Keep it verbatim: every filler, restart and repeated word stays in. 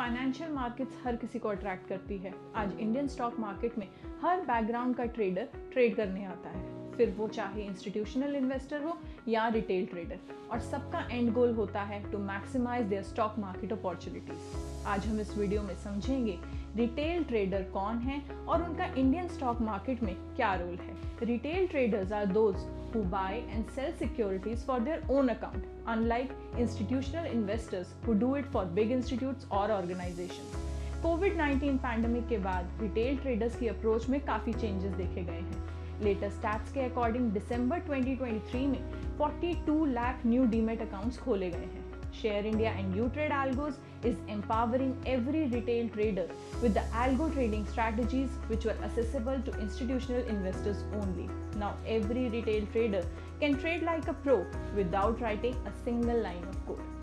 Financial markets हर किसी को attract करती है। आज इंडियन स्टॉक मार्केट में हर बैकग्राउंड का ट्रेडर ट्रेड करने आता है, फिर वो चाहे इंस्टीट्यूशनल इन्वेस्टर हो या रिटेल ट्रेडर, और सबका एंड गोल होता है to maximize their stock market opportunities. आज हम इस वीडियो में समझेंगे रिटेल ट्रेडर कौन है और उनका इंडियन स्टॉक मार्केट में क्या रोल है। Retail traders are those who buy and sell securities for their own account, unlike institutional investors who do it for big institutes or organizations. COVID nineteen pandemic के बाद retail traders की approach में काफ़ी changes देखे गए हैं। Latest stats के according December twenty twenty three में बयालीस लाख न्यू डीमेट अकाउंट्स खोले गए हैं। Share India and uTrade Algos is empowering every retail trader with the algo trading strategies which were accessible to institutional investors only. Now every retail trader can trade like a pro without writing a single line of code.